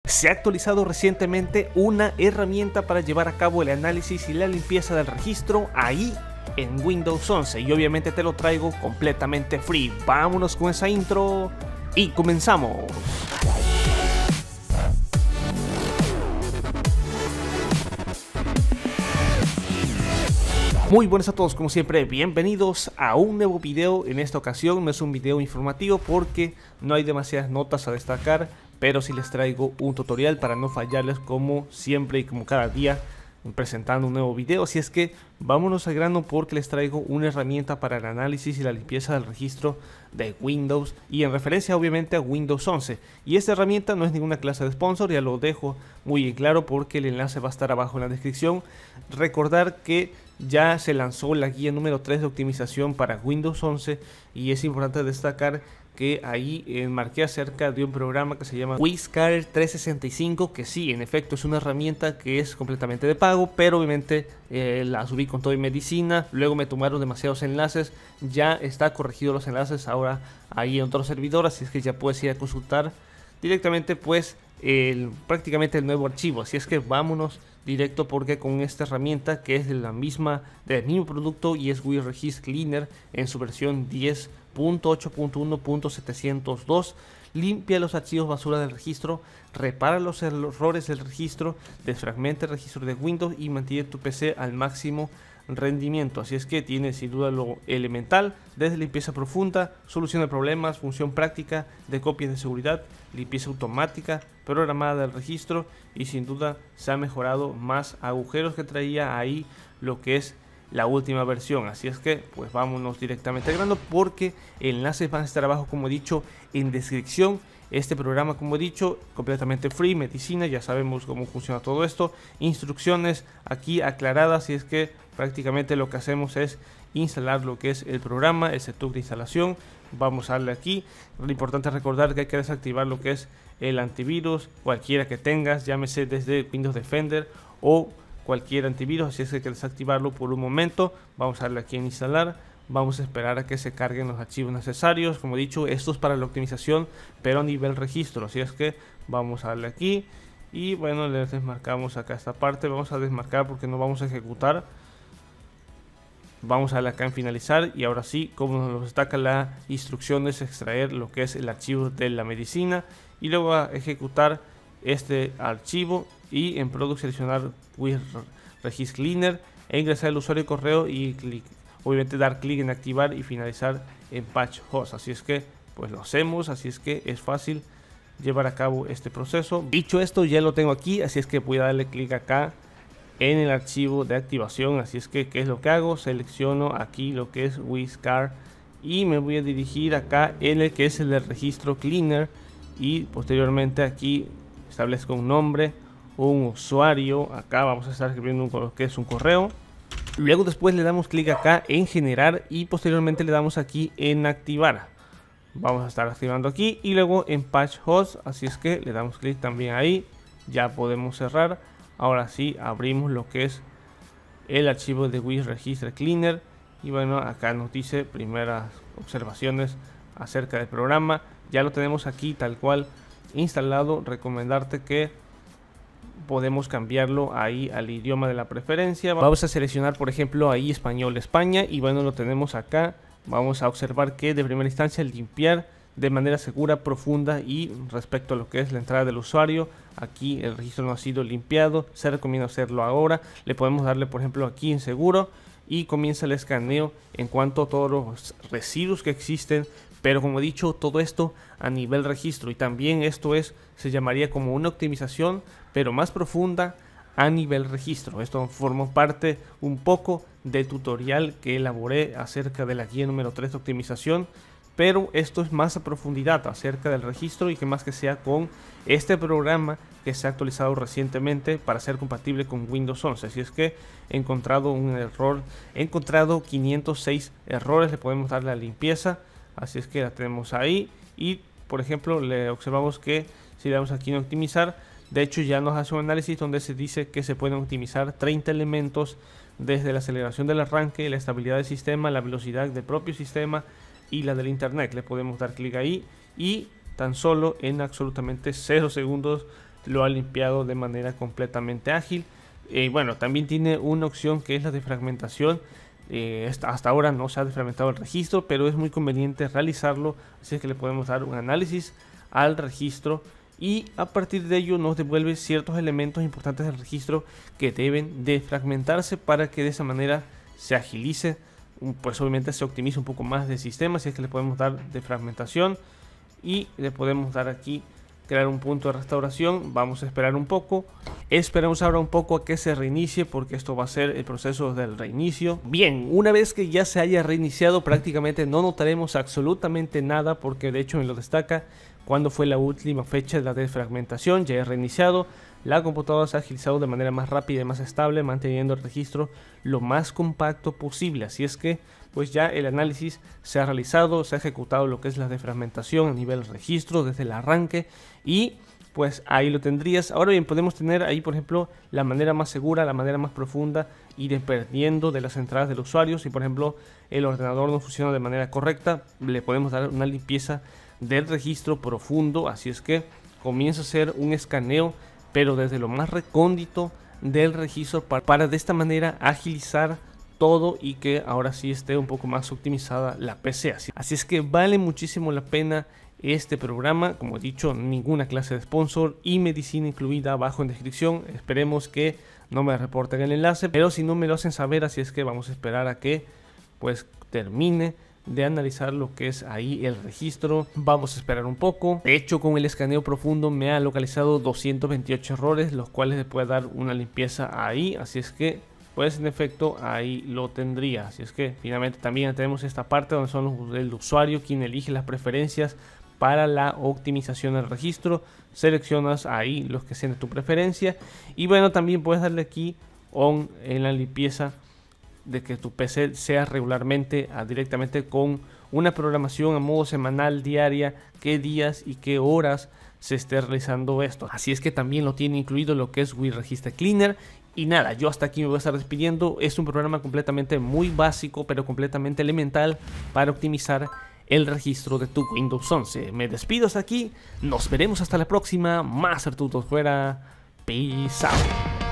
Se ha actualizado recientemente una herramienta para llevar a cabo el análisis y la limpieza del registro ahí en Windows 11 y obviamente te lo traigo completamente free. Vámonos con esa intro y comenzamos. Muy buenas a todos, como siempre, bienvenidos a un nuevo video. En esta ocasión no es un video informativo porque no hay demasiadas notas a destacar, pero sí les traigo un tutorial para no fallarles como siempre y como cada día presentando un nuevo video. Así es que vámonos al grano porque les traigo una herramienta para el análisis y la limpieza del registro de Windows y en referencia obviamente a Windows 11. Y esta herramienta no es ninguna clase de sponsor, ya lo dejo muy en claro porque el enlace va a estar abajo en la descripción. Recordar que ya se lanzó la guía número 3 de optimización para Windows 11 y es importante destacar que ahí marqué acerca de un programa que se llama WizCar 365, que sí, en efecto es una herramienta que es completamente de pago, pero obviamente la subí con todo y medicina, luego me tomaron demasiados enlaces, ya está corregido los enlaces ahora ahí en otro servidor, así es que ya puedes ir a consultar directamente pues prácticamente el nuevo archivo. Así es que vámonos directo porque con esta herramienta que es del mismo producto y es WizRegist Cleaner en su versión 10.8.1.702, limpia los archivos basura del registro, repara los errores del registro, desfragmenta el registro de Windows y mantiene tu PC al máximo rendimiento. Así es que tiene sin duda lo elemental, desde limpieza profunda, solución de problemas, función práctica de copias de seguridad, limpieza automática programada del registro y sin duda se ha mejorado más agujeros que traía ahí lo que es la última versión. Así es que pues vámonos directamente al grano porque enlaces van a estar abajo como he dicho en descripción. Este programa, como he dicho, completamente free, medicina, ya sabemos cómo funciona todo esto, instrucciones aquí aclaradas, así es que prácticamente lo que hacemos es instalar lo que es el programa, el setup de instalación. Vamos a darle aquí. Lo importante es recordar que hay que desactivar lo que es el antivirus, cualquiera que tengas, llámese desde Windows Defender o cualquier antivirus, así es que hay que desactivarlo por un momento. Vamos a darle aquí en instalar. Vamos a esperar a que se carguen los archivos necesarios. Como he dicho, esto es para la optimización, pero a nivel registro. Así es que vamos a darle aquí. Y bueno, le desmarcamos acá esta parte. Vamos a desmarcar porque no vamos a ejecutar. Vamos a darle acá en finalizar. Y ahora sí, como nos destaca la instrucción, es extraer lo que es el archivo de la medicina. Y luego a ejecutar este archivo. Y en Product seleccionar WizRegist Cleaner. E ingresar el usuario y correo y obviamente dar clic en activar y finalizar en patch host. Así es que pues lo hacemos, así es que es fácil llevar a cabo este proceso. Dicho esto, ya lo tengo aquí, así es que voy a darle clic acá en el archivo de activación. Así es que ¿qué es lo que hago? Selecciono aquí lo que es WizCar y me voy a dirigir acá en el que es el del registro Cleaner y posteriormente aquí establezco un nombre, un usuario. Acá vamos a estar escribiendo lo que es un correo. Luego después le damos clic acá en generar y posteriormente le damos aquí en activar. Vamos a estar activando aquí y luego en patch host, así es que le damos clic también ahí. Ya podemos cerrar. Ahora sí abrimos lo que es el archivo de WizRegist Cleaner y bueno, acá nos dice primeras observaciones acerca del programa. Ya lo tenemos aquí tal cual instalado. Recomendarte que podemos cambiarlo ahí al idioma de la preferencia. Vamos a seleccionar por ejemplo ahí español España y bueno, lo tenemos acá. Vamos a observar que de primera instancia limpiar de manera segura, profunda y respecto a lo que es la entrada del usuario. Aquí el registro no ha sido limpiado, se recomienda hacerlo ahora. Le podemos darle por ejemplo aquí en seguro y comienza el escaneo en cuanto a todos los residuos que existen. Pero como he dicho, todo esto a nivel registro y también esto se llamaría como una optimización, pero más profunda a nivel registro. Esto forma parte un poco del tutorial que elaboré acerca de la guía número 3 de optimización, pero esto es más a profundidad acerca del registro y que más que sea con este programa que se ha actualizado recientemente para ser compatible con Windows 11. Así es que he encontrado un error, he encontrado 506 errores, le podemos dar la limpieza. Así es que la tenemos ahí y por ejemplo le observamos que si le damos aquí en optimizar, de hecho ya nos hace un análisis donde se dice que se pueden optimizar 30 elementos desde la aceleración del arranque, la estabilidad del sistema, la velocidad del propio sistema y la del internet. Le podemos dar clic ahí y tan solo en absolutamente 0 segundos lo ha limpiado de manera completamente ágil. Bueno, también tiene una opción que es la de fragmentación. Hasta ahora no se ha desfragmentado el registro, pero es muy conveniente realizarlo, así es que le podemos dar un análisis al registro y a partir de ello nos devuelve ciertos elementos importantes del registro que deben desfragmentarse para que de esa manera se agilice, pues obviamente se optimice un poco más del sistema. Así es que le podemos dar desfragmentación y le podemos dar aquí crear un punto de restauración. Vamos a esperar un poco. Esperamos ahora un poco a que se reinicie, porque esto va a ser el proceso del reinicio. Bien, una vez que ya se haya reiniciado, prácticamente no notaremos absolutamente nada, porque de hecho me lo destaca cuando fue la última fecha de la desfragmentación. Ya he reiniciado, la computadora se ha agilizado de manera más rápida y más estable, manteniendo el registro lo más compacto posible. Así es que pues ya el análisis se ha realizado, se ha ejecutado lo que es la desfragmentación a nivel registro desde el arranque y pues ahí lo tendrías. Ahora bien, podemos tener ahí por ejemplo la manera más segura, la manera más profunda, y dependiendo de las entradas del usuario, si por ejemplo el ordenador no funciona de manera correcta, le podemos dar una limpieza del registro profundo. Así es que comienza a ser un escaneo, pero desde lo más recóndito del registro, para de esta manera agilizar todo y que ahora sí esté un poco más optimizada la PC. Así es que vale muchísimo la pena este programa. Como he dicho, ninguna clase de sponsor y medicina incluida abajo en descripción. Esperemos que no me reporten el enlace, pero si no me lo hacen saber. Así es que vamos a esperar a que pues termine de analizar lo que es ahí el registro. Vamos a esperar un poco. De hecho, con el escaneo profundo me ha localizado 228 errores, los cuales le puede dar una limpieza ahí. Así es que pues en efecto ahí lo tendría. Así es que finalmente también tenemos esta parte donde son el usuario quien elige las preferencias para la optimización del registro. Seleccionas ahí los que sean de tu preferencia y bueno, también puedes darle aquí on en la limpieza de que tu PC sea regularmente directamente con una programación a modo semanal, diaria, qué días y qué horas se esté realizando esto. Así es que también lo tiene incluido lo que es WinRegister Cleaner. Y nada, yo hasta aquí me voy a estar despidiendo. Es un programa completamente muy básico, pero completamente elemental para optimizar el registro de tu Windows 11. Me despido hasta aquí. Nos veremos hasta la próxima. Más Artutos fuera. Peace out.